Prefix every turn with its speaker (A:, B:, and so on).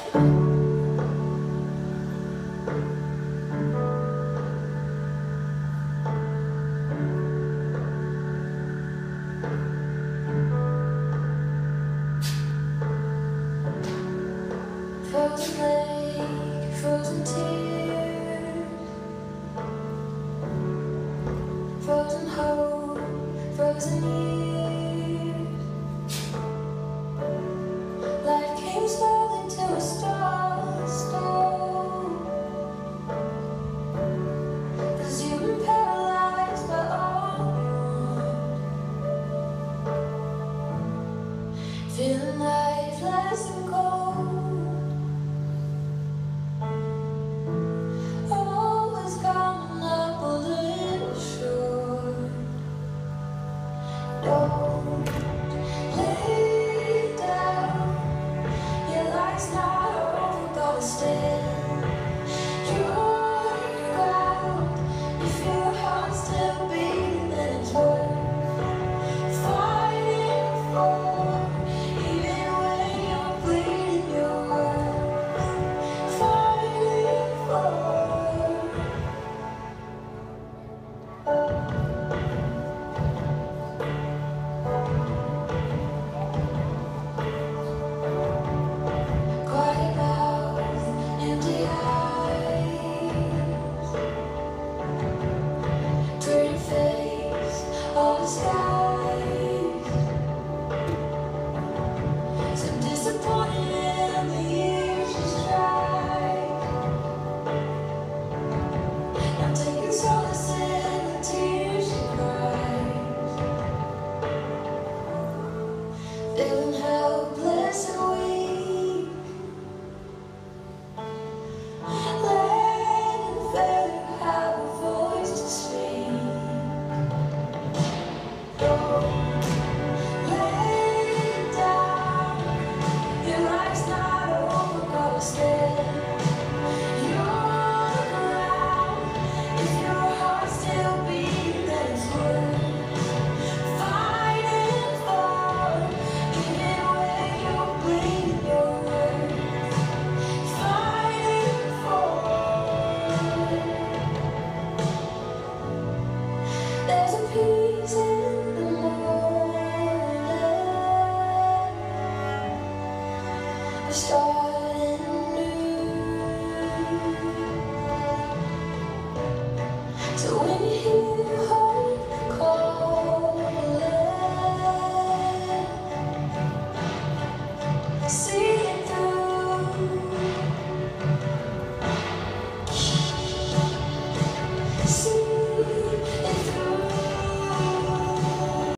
A: Frozen lake, frozen tears, frozen hope, frozen years. Life came slowly to a stone, 'cause you've been paralyzed by all you want. Feeling lifeless and cold. Don't lay down, your life's not over, gotta stand your ground. If your heart's still beating, then it's worth fighting for. Even when you're bleeding, you're worth fighting for. All the skies, so disappointed in the years she's tried. Now taking solace in the tears she cries, feeling helpless and weak, letting failure have a voice to speak. Don't lay down, your life's not over, gotta stand your ground. If your heart's still beating, then it's worth fighting for. Even when you're bleeding, you're worth fighting for. There's a peace in the stars.